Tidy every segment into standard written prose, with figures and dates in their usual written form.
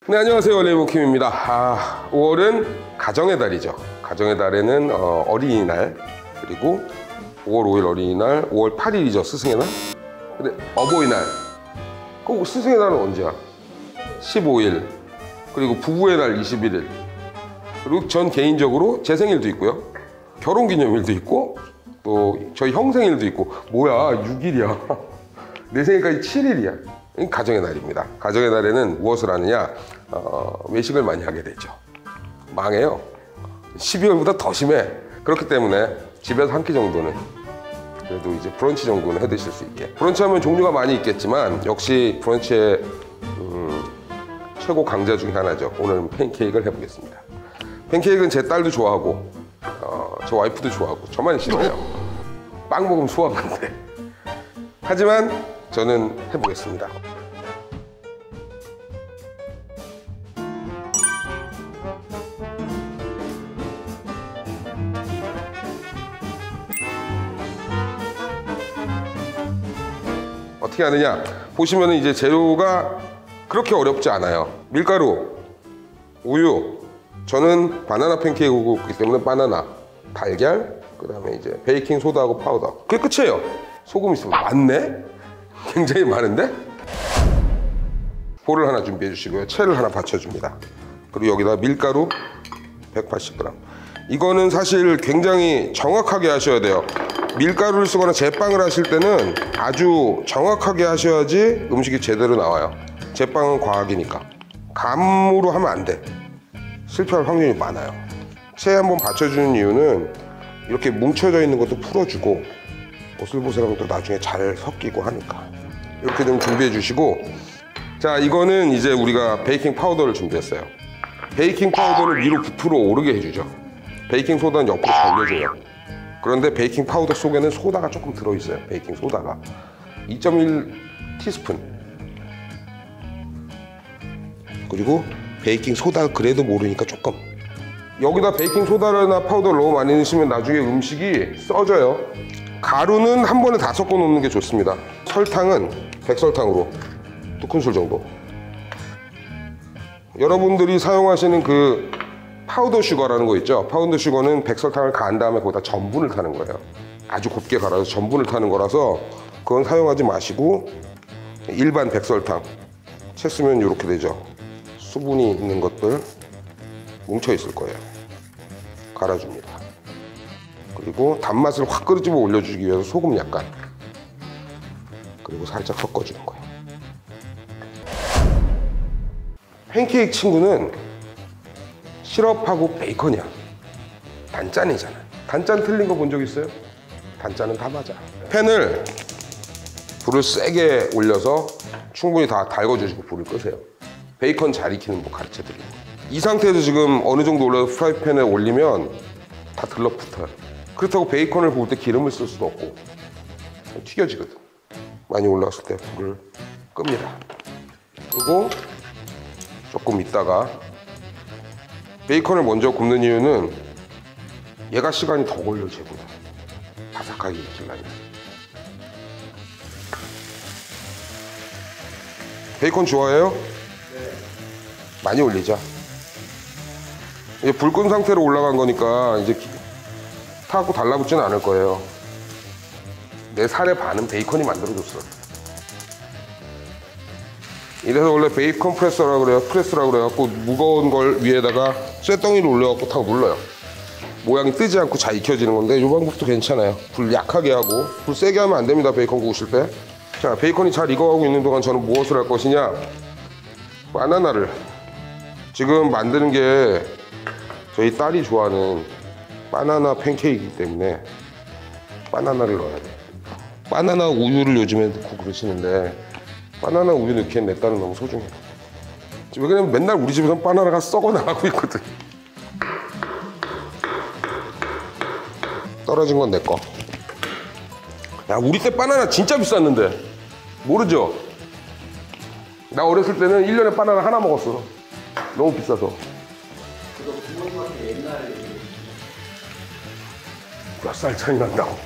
네, 안녕하세요. 레이먼킴입니다. 5월은 가정의 달이죠. 가정의 달에는 어린이날, 그리고 5월 5일 어린이날, 5월 8일이죠. 스승의 날. 근데 어버이날. 그 스승의 날은 언제야? 15일. 그리고 부부의 날 21일. 그리고 전 개인적으로 제 생일도 있고요. 결혼기념일도 있고, 또 저희 형 생일도 있고. 뭐야, 6일이야. 내 생일까지 7일이야. 가정의 날입니다. 가정의 날에는 무엇을 하느냐? 외식을 많이 하게 되죠. 망해요. 12월보다 더 심해. 그렇기 때문에 집에서 한 끼 정도는, 그래도 이제 브런치 정도는 해 드실 수 있게. 브런치 하면 종류가 많이 있겠지만 역시 브런치의 최고 강자 중에 하나죠. 오늘은 팬케이크를 해보겠습니다. 팬케이크는 제 딸도 좋아하고 제 와이프도 좋아하고 저만 싫어요. 빵 먹으면 소화가 돼. 하지만 저는 해보겠습니다. 어떻게 하느냐? 보시면 이제 재료가 그렇게 어렵지 않아요. 밀가루, 우유, 저는 바나나 팬케이크이기 때문에 바나나, 달걀, 그 다음에 이제 베이킹 소다하고 파우더. 그게 끝이에요. 소금 있으면 많네? 굉장히 많은데? 볼을 하나 준비해 주시고요. 채를 하나 받쳐줍니다. 그리고 여기다 밀가루 180g. 이거는 사실 굉장히 정확하게 하셔야 돼요. 밀가루를 쓰거나 제빵을 하실 때는 아주 정확하게 하셔야지 음식이 제대로 나와요. 제빵은 과학이니까. 감으로 하면 안 돼. 실패할 확률이 많아요. 채 한번 받쳐주는 이유는 이렇게 뭉쳐져 있는 것도 풀어주고 보슬보슬하면 또 나중에 잘 섞이고 하니까. 이렇게 좀 준비해 주시고, 자, 이거는 이제 우리가 베이킹 파우더를 준비했어요. 베이킹 파우더를 위로 부풀어 오르게 해주죠. 베이킹 소다는 옆으로 절려줘요. 그런데 베이킹 파우더 속에는 소다가 조금 들어있어요. 베이킹 소다가 2.1 티스푼. 그리고 베이킹 소다 그래도 모르니까 조금. 여기다 베이킹 소다나 파우더를 너무 많이 넣으시면 나중에 음식이 써져요. 가루는 한 번에 다 섞어 놓는 게 좋습니다. 설탕은 백설탕으로 2큰술 정도. 여러분들이 사용하시는 그 파우더 슈거라는 거 있죠? 파우더 슈거는 백설탕을 가한 다음에 거기다 전분을 타는 거예요. 아주 곱게 갈아서 전분을 타는 거라서 그건 사용하지 마시고 일반 백설탕. 채 쓰면 이렇게 되죠. 수분이 있는 것들 뭉쳐 있을 거예요. 갈아줍니다. 그리고 단맛을 확 끄집어 올려주기 위해서 소금 약간. 그리고 살짝 섞어주는 거예요. 팬케이크 친구는 시럽하고 베이컨이야. 단짠이잖아. 단짠 틀린 거 본 적 있어요? 단짠은 다 맞아. 팬을 불을 세게 올려서 충분히 다 달궈주시고 불을 끄세요. 베이컨 잘 익히는 법 가르쳐드리고. 이 상태에서 지금 어느 정도 올려서 프라이팬에 올리면 다 들러붙어요. 그렇다고 베이컨을 구울 때 기름을 쓸 수도 없고 튀겨지거든. 많이 올라왔을 때 불을 끕니다. 그리고 조금 있다가 베이컨을 먼저 굽는 이유는 얘가 시간이 더 걸려, 쟤보다. 바삭하게 익히려면. 베이컨 좋아해요? 네. 많이 올리자. 이제 불 끈 상태로 올라간 거니까 이제 타갖고 달라붙지는 않을 거예요. 내 살의 반은 베이컨이 만들어줬어. 이래서 원래 베이컨 프레스라고 그래요. 프레스라고 그래갖고 무거운 걸 위에다가 쇳덩이를 올려갖고 탁 눌러요. 모양이 뜨지 않고 잘 익혀지는 건데 이 방법도 괜찮아요. 불 약하게 하고. 불 세게 하면 안 됩니다. 베이컨 구우실 때. 자, 베이컨이 잘 익어가고 있는 동안 저는 무엇을 할 것이냐. 바나나를. 지금 만드는 게 저희 딸이 좋아하는 바나나 팬케이크이기 때문에 바나나를 넣어야 돼. 바나나 우유를 요즘에 넣고 그러시는데 바나나 우유 넣기엔 내 딸은 너무 소중해. 왜냐면 맨날 우리 집에서 바나나가 썩어 나가고 있거든. 떨어진 건 내 거. 야, 우리 때 바나나 진짜 비쌌는데 모르죠? 나 어렸을 때는 1년에 바나나 하나 먹었어. 너무 비싸서. 그거 부모님한테 옛날에 몇 살 차이 난다고.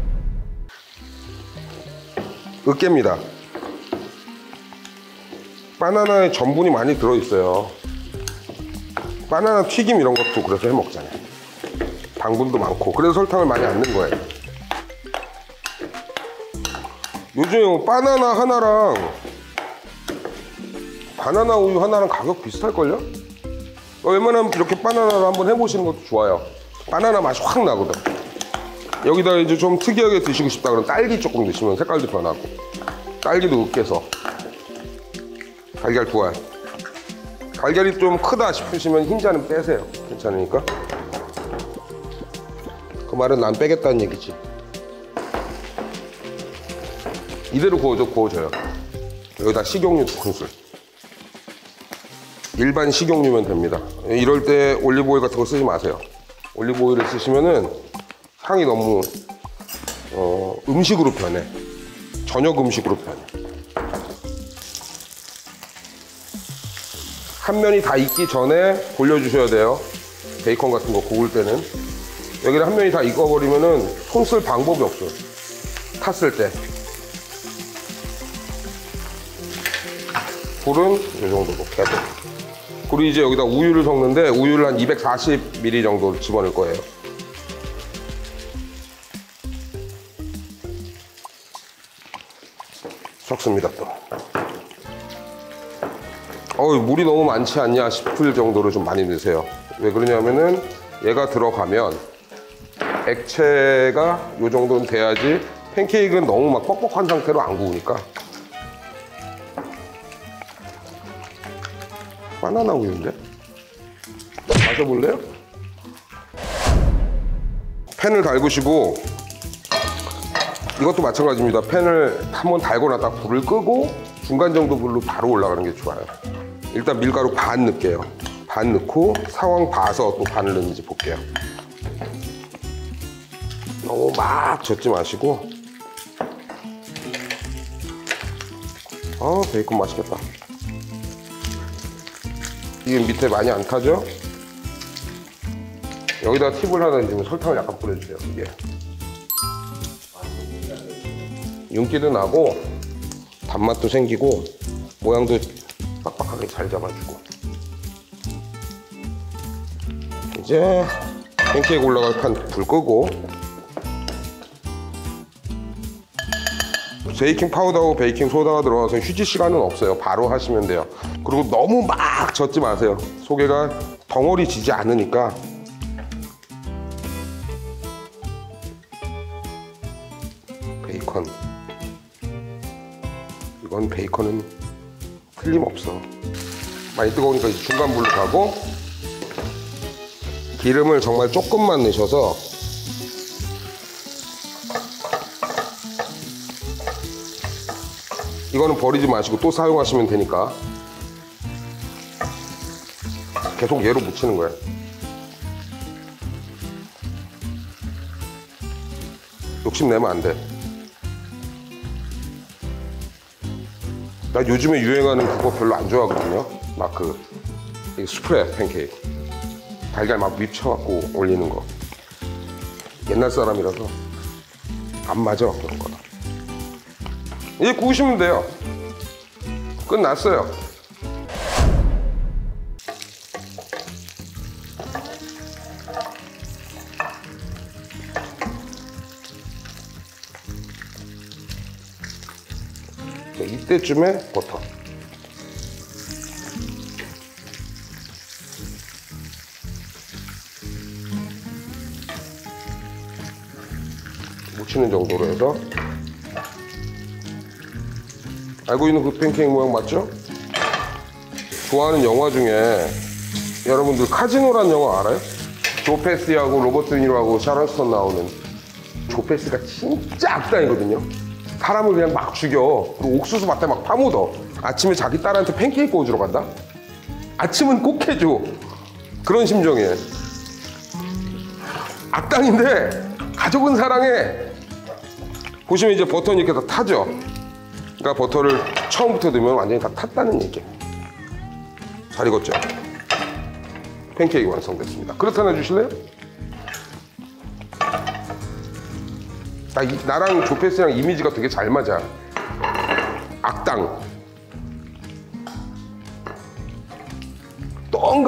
으깨입니다. 바나나에 전분이 많이 들어있어요. 바나나 튀김 이런 것도 그래서 해 먹잖아요. 당분도 많고. 그래서 설탕을 많이 안 넣은 거예요. 요즘 바나나 하나랑 바나나 우유 하나랑 가격 비슷할걸요? 웬만하면 이렇게 바나나를 한번 해보시는 것도 좋아요. 바나나 맛이 확 나거든. 여기다 이제 좀 특이하게 드시고 싶다 그러면 딸기 조금 넣으시면 색깔도 변하고, 딸기도 으깨서 달걀 두 알. 달걀이 좀 크다 싶으시면 흰자는 빼세요. 괜찮으니까. 그 말은 난 빼겠다는 얘기지. 이대로 구워줘요. 여기다 식용유 2큰술. 일반 식용유면 됩니다. 이럴 때 올리브오일 같은 거 쓰지 마세요. 올리브오일을 쓰시면은 향이 너무 음식으로 변해. 저녁 음식으로 변해. 한 면이 다 익기 전에 돌려주셔야 돼요. 베이컨 같은 거 구울 때는. 여기를 한 면이 다 익어버리면은 손 쓸 방법이 없어요. 탔을 때. 불은 이 정도로 계속. 그리고 이제 여기다 우유를 섞는데 우유를 한 240ml 정도 집어넣을 거예요. 섞습니다 또. 물이 너무 많지 않냐 싶을 정도로 좀 많이 넣으세요. 왜 그러냐면은 얘가 들어가면 액체가 이 정도는 돼야지 팬케이크는 너무 막 뻑뻑한 상태로 안 구우니까. 바나나 우유인데? 마셔볼래요? 팬을 달구시고, 이것도 마찬가지입니다. 팬을 한번 달고 놨다 불을 끄고 중간 정도 불로 바로 올라가는 게 좋아요. 일단 밀가루 반 넣을게요. 반 넣고 상황 봐서 또 반을 넣는지 볼게요. 너무 막 젓지 마시고. 베이컨 맛있겠다. 이게 밑에 많이 안 타죠? 여기다 팁을 하나 주면 설탕을 약간 뿌려주세요. 이게 윤기도 나고 단맛도 생기고 모양도 빡빡하게 잘 잡아주고. 이제 팬케이크 올라갈 판 불 끄고 베이킹 파우더하고 베이킹 소다가 들어가서 휴지 시간은 없어요. 바로 하시면 돼요. 그리고 너무 막 젓지 마세요. 속에가 덩어리 지지 않으니까. 베이컨. 이건 베이컨은 틀림없어. 많이 뜨거우니까 이제 중간 불로 가고, 기름을 정말 조금만 넣으셔서 이거는 버리지 마시고 또 사용하시면 되니까 계속 얘로 묻히는 거예요. 욕심내면 안 돼. 나 요즘에 유행하는 그거 별로 안 좋아하거든요. 막 스프레드 팬케이크. 달걀 막 묻혀갖고 올리는 거. 옛날 사람이라서 안 맞아, 그런 거는. 이제 구우시면 돼요. 끝났어요. 이때쯤에 버터. 묻히는 정도로 해서. 알고 있는 그 팬케이크 모양 맞죠? 좋아하는 영화 중에 여러분들 카지노란 영화 알아요? 조 페시하고 로버트 드니로하고 샤론 스톤 나오는. 조 페시가 진짜 악당이거든요. 사람을 그냥 막 죽여. 그리고 옥수수 밭에 막 파묻어. 아침에 자기 딸한테 팬케이크 구워주러 간다? 아침은 꼭 해줘. 그런 심정이에요. 악당인데 가족은 사랑해. 보시면 이제 버터는 이렇게 다 타죠? 그러니까 버터를 처음부터 넣으면 완전히 다 탔다는 얘기예요. 잘 익었죠? 팬케이크 완성됐습니다. 그릇 하나 주실래요? 나랑 조페스랑 이미지가 되게 잘 맞아. 악당.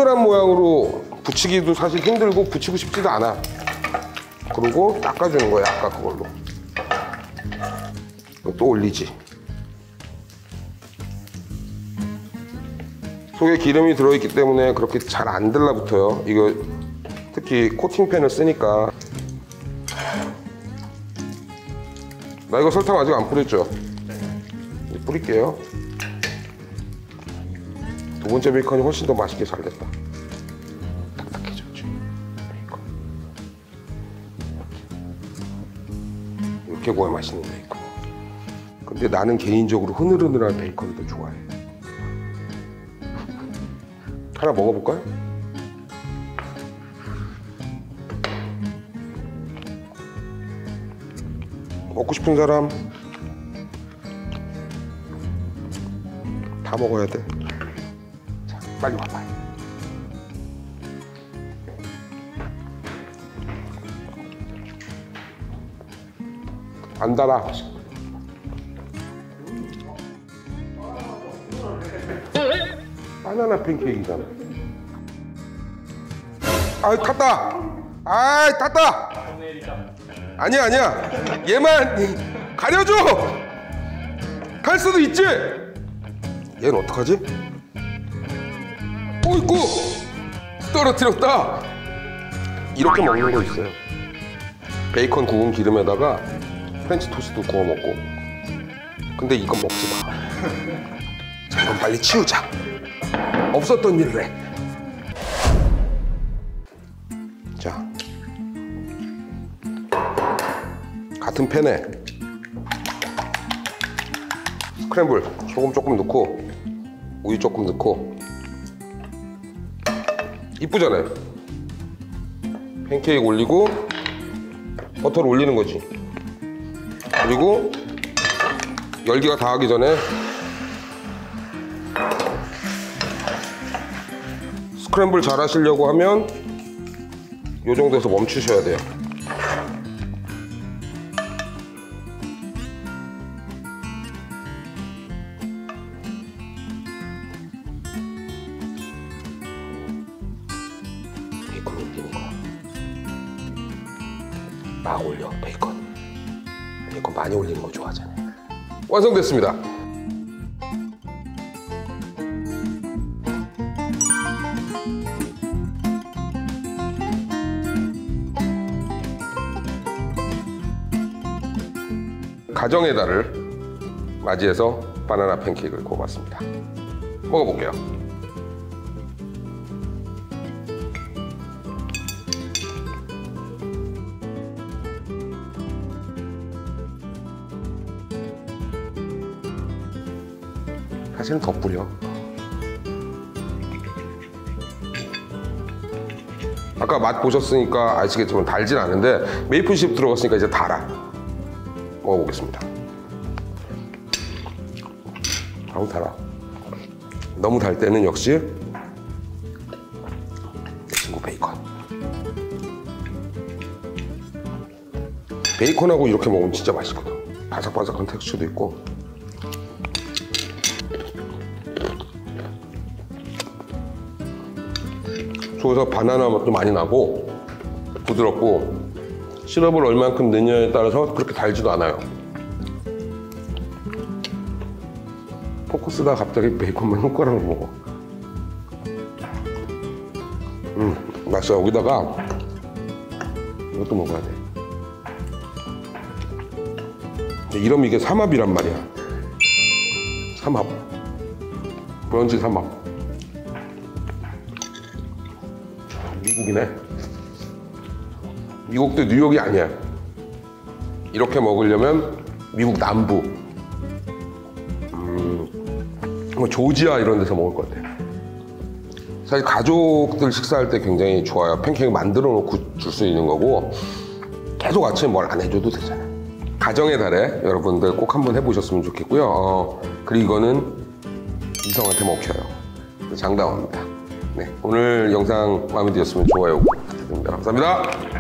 동그란 모양으로 붙이기도 사실 힘들고 붙이고 싶지도 않아. 그리고 닦아주는 거야, 아까 그걸로. 또 올리지. 속에 기름이 들어있기 때문에 그렇게 잘 안 들라붙어요. 이거 특히 코팅팬을 쓰니까. 나 이거 설탕 아직 안 뿌렸죠? 이제 뿌릴게요. 두 번째 베이컨이 훨씬 더 맛있게 잘 됐다. 딱딱해졌지. 베이컨. 이렇게 구워야 맛있는 베이컨. 근데 나는 개인적으로 흐느흐느한 베이컨을 더 좋아해. 하나 먹어볼까요? 먹고 싶은 사람 다 먹어야 돼. 자, 빨리 와봐. 안 달아. 바나나 팬케이크잖아. 아, 탔다. 아, 탔다. 아니야, 아니야. 얘만 가려줘. 갈 수도 있지. 얘는 어떡하지? 어이구, 떨어뜨렸다. 이렇게 먹는 거 있어요. 베이컨 구운 기름에다가 프렌치 토스트 구워 먹고. 근데 이건 먹지 마. 자, 이건 빨리 치우자. 없었던 일을 해. 자, 같은 팬에 스크램블 소금 조금 넣고 우유 조금 넣고. 이쁘잖아요. 팬케이크 올리고 버터를 올리는 거지. 그리고 열기가 닿기 전에 스크램블 잘 하시려고 하면 이 정도에서 멈추셔야 돼요. 베이컨 올리는 거야. 막 올려, 베이컨. 베이컨 많이 올리는 거 좋아하잖아요. 완성됐습니다. 가정의 달을 맞이해서 바나나 팬케이크를 구워봤습니다. 먹어볼게요. 사실은 더 뿌려. 아까 맛 보셨으니까 아시겠지만 달진 않은데 메이플 시럽 들어갔으니까 이제 달아. 먹어보겠습니다. 아우, 달아. 너무 달 때는 역시 이 친구 베이컨. 베이컨하고 이렇게 먹으면 진짜 맛있거든. 바삭바삭한 텍스처도 있고. 속에서 바나나 맛도 많이 나고 부드럽고, 시럽을 얼만큼 넣느냐에 따라서 그렇게 달지도 않아요. 포크 쓰다가 갑자기 베이컨만 손가락으로 먹어. 맛있어. 여기다가 이것도 먹어야 돼. 이러면 이게 삼합이란 말이야. 삼합. 브런치 삼합. 미국이네. 미국도 뉴욕이 아니야. 이렇게 먹으려면 미국 남부, 뭐 조지아 이런 데서 먹을 것 같아. 사실 가족들 식사할 때 굉장히 좋아요. 팬케이크 만들어 놓고 줄 수 있는 거고, 계속 아침에 뭘 안 해줘도 되잖아. 가정의 달에 여러분들 꼭 한번 해보셨으면 좋겠고요. 그리고 이거는 이성한테 먹혀요. 장담합니다. 네, 오늘 영상 마음에 드셨으면 좋아요 부탁드립니다. 감사합니다.